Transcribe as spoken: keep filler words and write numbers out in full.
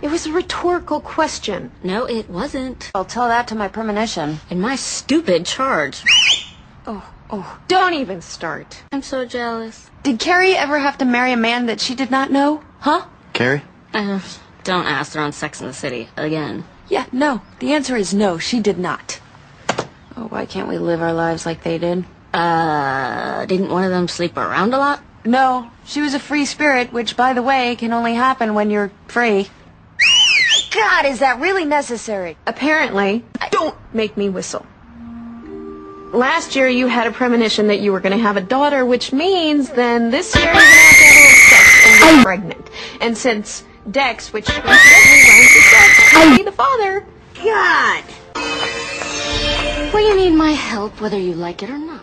It was a rhetorical question. No, it wasn't. I'll tell that to my premonition. And my stupid charge. Oh, oh, don't even start. I'm so jealous. Did Carrie ever have to marry a man that she did not know? Huh? Carrie? Uh, don't ask her on Sex and the City again. Yeah, no. The answer is no, she did not. Oh, why can't we live our lives like they did? Uh, didn't one of them sleep around a lot? No, she was a free spirit, which, by the way, can only happen when you're free. God, is that really necessary? Apparently, don't make me whistle. Last year you had a premonition that you were going to have a daughter, which means then this year you're going to have to have a little sex and get pregnant. And since Dex, which coincidentally rhymes with sex, will be the father. God! Well, you need my help whether you like it or not.